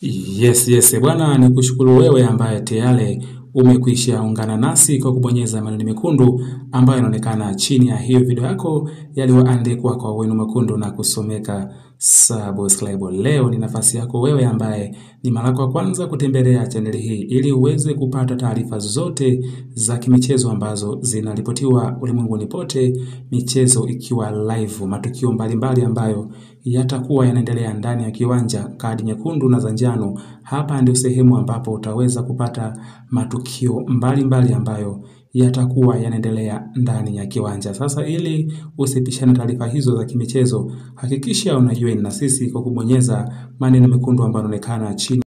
Yes, bwana, ni kushukuru wewe ambaye tayari umekwisha ungana nasi kwa kubonyeza maneno mekundu ambayo yanaonekana chini ya hiyo video yako yaliyoandikwa kwa wino mwekundu na kusomeka subscribe. Leo ni nafasi yako wewe ambaye ni mara ya kwanza kutembelea channel hii ili uweze kupata taarifa zote za kimichezo ambazo zinaripotiwa ulimwenguni pote, michezo ikiwa live, matukio mbalimbali ambayo yatakuwa yanaendelea ndani ya kiwanja, kadi nyekundu na za njano. Hapa ndio sehemu ambapo utaweza kupata matukio mbalimbali ambayo yatakuwa yanaendelea ndani ya kiwanja. Sasa ili usipishane taarifa hizo za kimichezo, hakikisha unajoin na sisi kwa kubonyeza maneno mekundu ambayo yanaonekana chini